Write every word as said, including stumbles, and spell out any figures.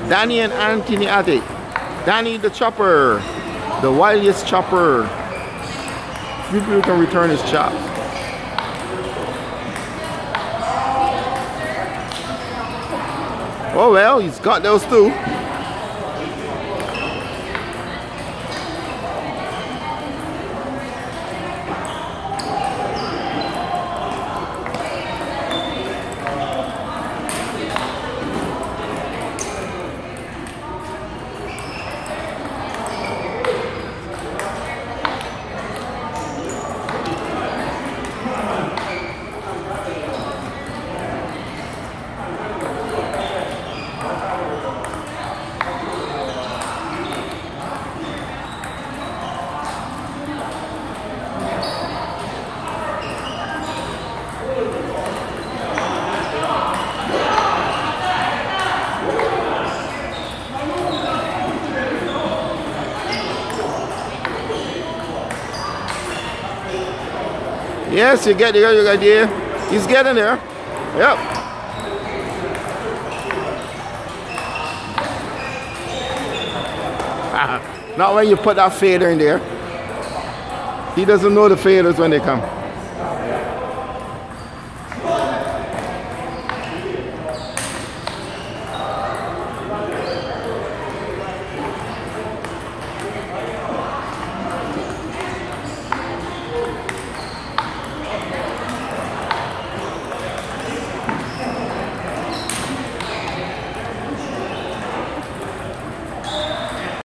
Danny and Anthony at it. Danny the chopper, the wiliest chopper. Few people can return his chops. Oh well, he's got those two. Yes, you get the idea. He's getting there. Yep. Not when you put that fader in there. He doesn't know the faders when they come.